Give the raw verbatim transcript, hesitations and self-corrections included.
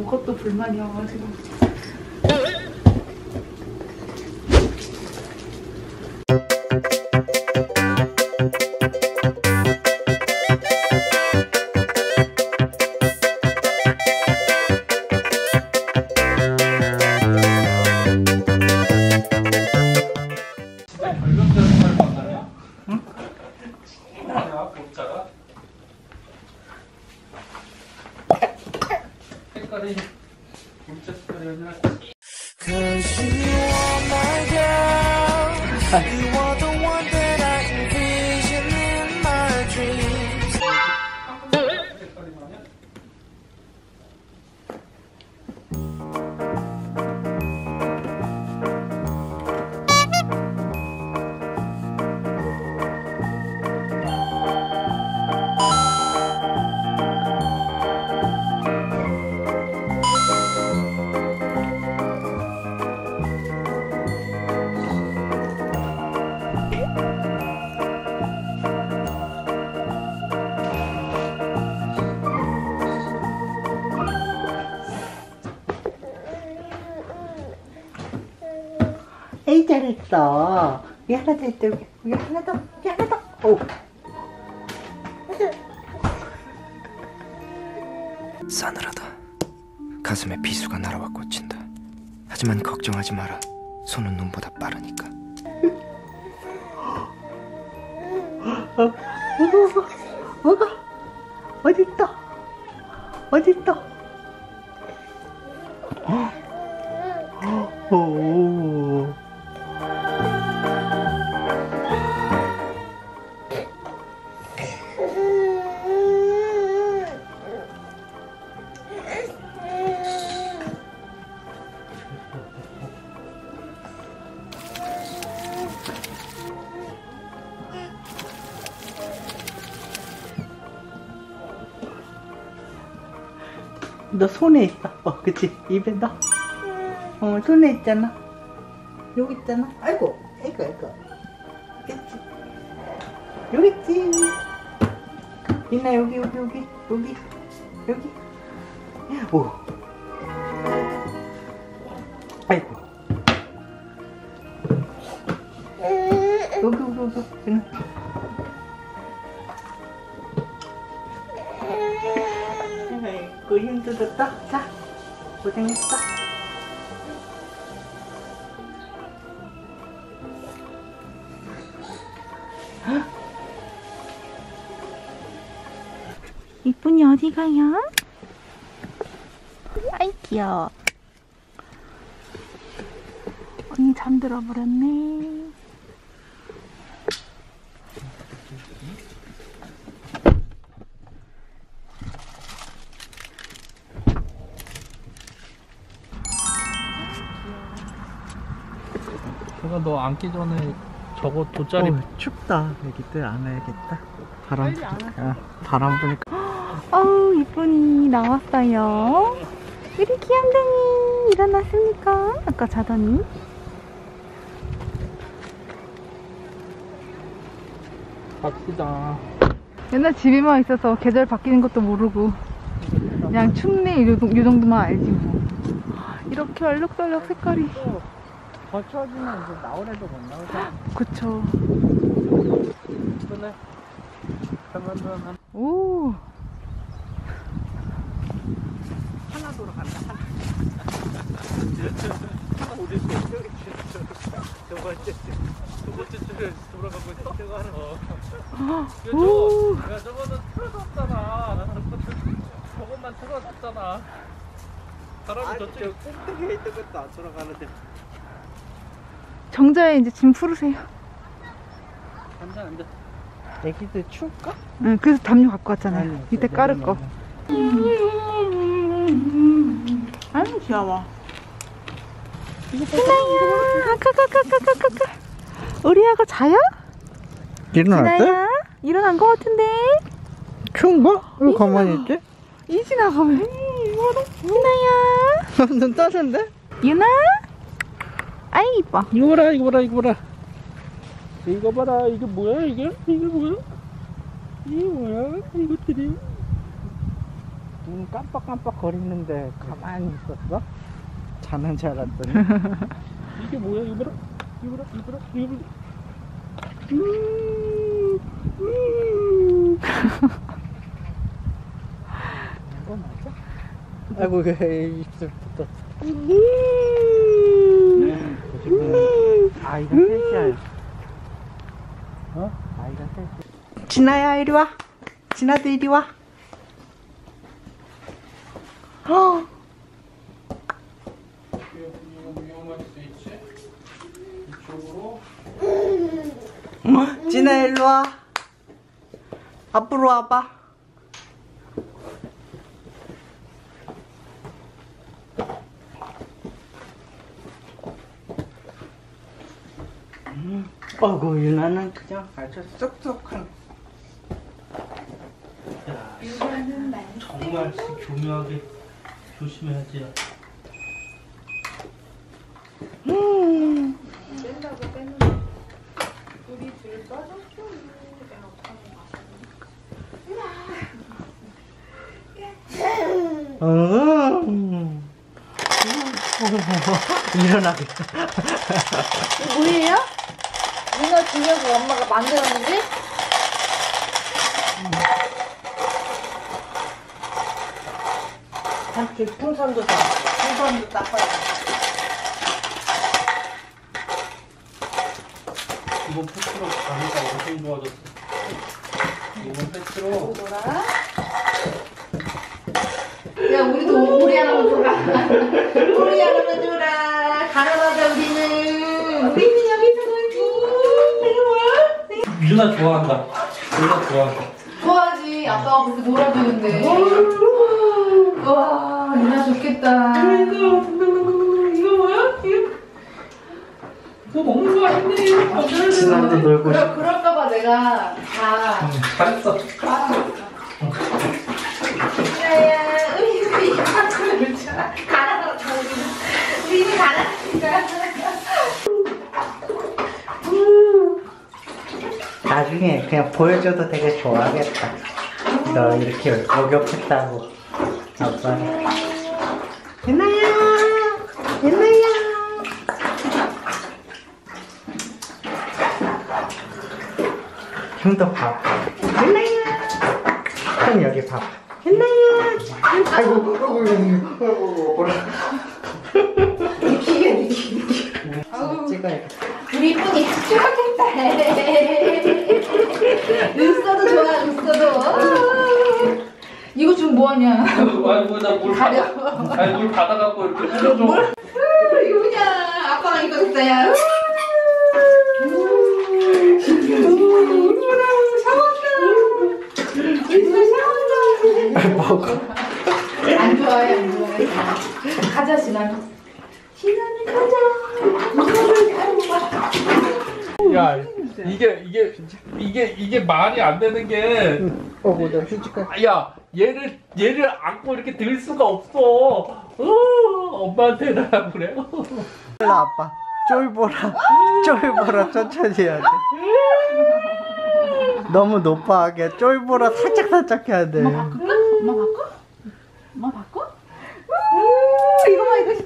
그것도 불만이어가지고. 색깔이 진짜 색깔이 아니라 Cause you are my girl. You are the one that I envision in my dreams. 색깔이 나냐? 에이, 잘했어. 여기 하나 더 있다. 여기, 여기 하나 더. 여기 하나 더. 오. 싸늘하다. 가슴에 비수가 날아와 꽂힌다. 하지만 걱정하지 마라. 손은 눈보다 빠르니까. 어, 뭐가, 뭐가, 어딨다, 어딨다. 오. 너 손에 있어. 어, 그치? 입에 넣어. 어, 손에 있잖아. 여기 있잖아. 아이고, 아이고, 아이고. 그치? 여기 있지. 있나, 여기, 여기, 여기, 여기, 여기. 오. 아이고. 여기, 여기, 여기. 있나? 아이고, 힘들었다. 자, 고생했어. 이쁜이 어디 가요? 아이 귀여워. 언니 잠들어 버렸네. 제가 너 앉기 전에 저거 돗자리 어, 춥다. 애기들 안 와야겠다. 바람 부니까. 바람 부니까. 어우, 이쁜이 나왔어요. 우리 귀염둥이 일어났습니까? 아까 자더니. 갑시다. 맨날 집에만 있어서 계절 바뀌는 것도 모르고 그냥 춥네 이 정도- 이 정도만 알지 뭐. 이렇게 얼룩덜룩 색깔이. 더 추워지면 이제 나오래도 못 나오잖아. 그쵸. 그래. 그러면 오. 하나 돌아간다. 하나. 하나 어디 있어? 두 번째 두 번째 줄에 돌아가고 있어. 저거 하나. 어. 오. 야, 저거는 틀어졌잖아. 저것만 틀어졌잖아. 사람이 저쪽에 꼭대기에 있던 것도 안 돌아가는데. 정자에 이제 짐 풀으세요. 앉아 앉아. 애기들 추울까? 응, 그래서 담요 갖고 왔잖아요. 아니, 밑에 저 깔을 거. 아유, 귀여워. 진아야, 까까까까까까. 우리 아가 자요? 일어날 때? 진아야, 일어난 거 같은데? 추운가? 왜 가만히 있지? 이진아가 왜? 진아야, 눈 따스한데? 유나? 아이 이뻐. 이거 봐라 이거 봐라 이거 봐라. 이거 봐라 이게 뭐야 이게? 이게 뭐야? 이게 뭐야 이것들이? 눈 깜빡깜빡 거리는데 가만히 있었어? 자는 줄 알았더니. 이게 뭐야? 이거 봐라. 이거 봐라. 이거 봐라. 이거 봐라. 이거 맞아? 아이고 왜 입술 붙었어. 아이가 셋이야. 어? 아이가 셋이야. 진아야 이리 와. 진아도 이리 와. 어. 위험할 수 있지? 이쪽으로. 진아 일로 와. 앞으로 와봐. 음, 어구 유나는 그냥 아주 쏙쏙한. 야, 정말 교묘하게 조심해야지. 음. 음. 일어나겠다. 뭐예요? 누나 주려고 엄마가 만들었는지? 한테 풍선도 사. 풍선도 닦아야 돼. 이번 패스로 가니까 엄청 좋아졌어. 이번 패스로. 야, 우리도 우리 하나만 줘라. 우리 하나만 줘라. 가난하다 우리는. 우리는 여기서 놀고. 유나 좋아한다. 유나 좋아한다. 좋아하지. 아빠가 그렇게 놀아주는데. 와, 누나 좋겠다. 이거 뭐야? 이거 먹는 거 아닌데? 진아도 놀고 싶어. 그러, 그럴까봐 내가 다. 잘했어. 야야, 우리 우리 가라서 괜찮아. 가라서 우리는 우리는 가라니까. 나중에 그냥 보여줘도 되게 좋아하겠다. 너 이렇게 목욕했다고. 아빠는. 예나야, 예나야. 좀 더 봐. 예나야. 형 여기 봐. 예나야. 아이고, 아이고, 아이고, 뭐라. 기계 기계. 찍어야겠다. 우리 이쁜이 좋겠다. 눈써도 좋아, 눈써도. 이거 지금 뭐하냐? 아이고 나물 받아. 아니 물 받아갖고 이렇게 흘려줘. 이거 그냥 아빠가 이거 됐어요. 먹어. 안 좋아해, 안 좋아해. 가자, 진아. 진아는 가자. 야 이게 이게 이게 이게 말이 안 되는 게. 어, 뭐다, 휴지까. 야 얘를 얘를 안고 이렇게 들 수가 없어. 어, 엄마한테 해달라고 그래. 일로 아빠. 쫄보라. 쫄보라 천천히 해야 돼. 너무 높아 하게 쫄보라 살짝 살짝 해야 돼. 엄마 바꿔? 엄마 바꿔? 엄마 바꿔? 우, 이거 봐, 이거